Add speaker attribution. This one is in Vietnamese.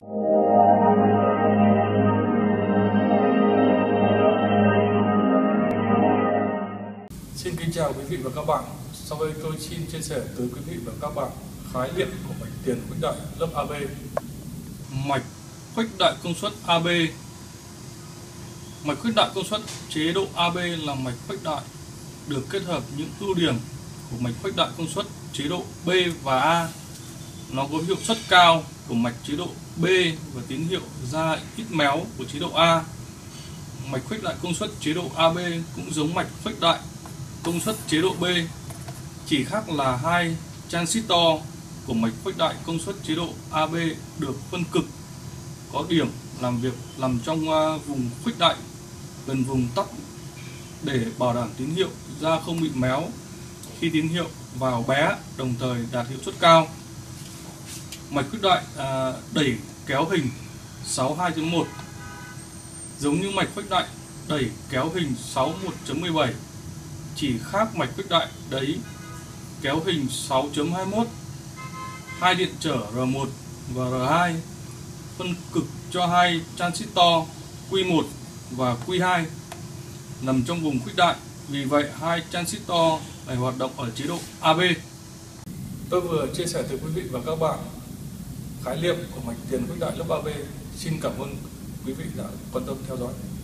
Speaker 1: Xin kính chào quý vị và các bạn. Sau đây tôi xin chia sẻ tới quý vị và các bạn khái niệm của mạch tiền khuếch đại lớp AB. Mạch khuếch đại công suất AB. Mạch khuếch đại công suất chế độ AB là mạch khuếch đại được kết hợp những ưu điểm của mạch khuếch đại công suất chế độ B và A. Nó có hiệu suất cao của mạch chế độ B và tín hiệu ra ít méo của chế độ A. Mạch khuếch đại công suất chế độ AB cũng giống mạch khuếch đại công suất chế độ B, chỉ khác là hai transistor của mạch khuếch đại công suất chế độ AB được phân cực, có điểm làm việc nằm trong vùng khuếch đại gần vùng tắc để bảo đảm tín hiệu ra không bị méo khi tín hiệu vào bé, đồng thời đạt hiệu suất cao. Mạch khuếch đại đẩy kéo hình 62.1 giống như mạch khuếch đại đẩy kéo hình 61.17, chỉ khác mạch khuếch đại đẩy kéo hình 6.21. Hai điện trở R1 và R2 phân cực cho hai transistor Q1 và Q2 nằm trong vùng khuếch đại, vì vậy hai transistor này hoạt động ở chế độ AB. Tôi vừa chia sẻ tới quý vị và các bạn khái niệm của mạch tiền khuếch đại lớp AB. Xin cảm ơn quý vị đã quan tâm theo dõi.